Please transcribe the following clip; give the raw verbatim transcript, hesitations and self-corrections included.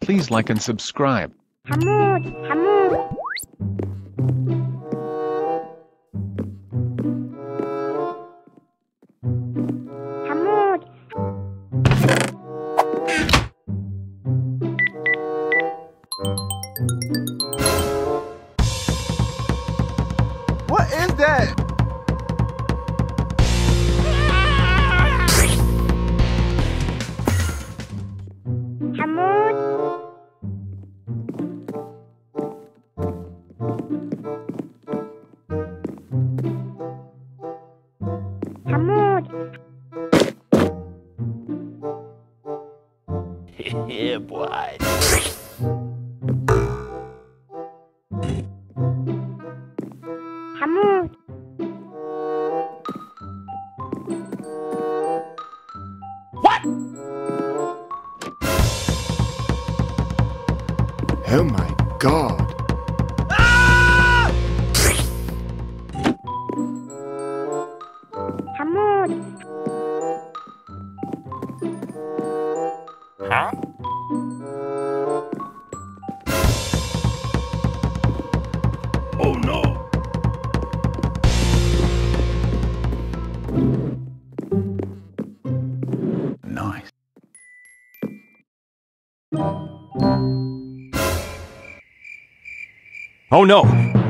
Please like and subscribe. حمود حمود حمود What is that? حمود حمود Yeah, boy. حمود Oh my god. حمود Huh? Oh no! Nice. Oh no!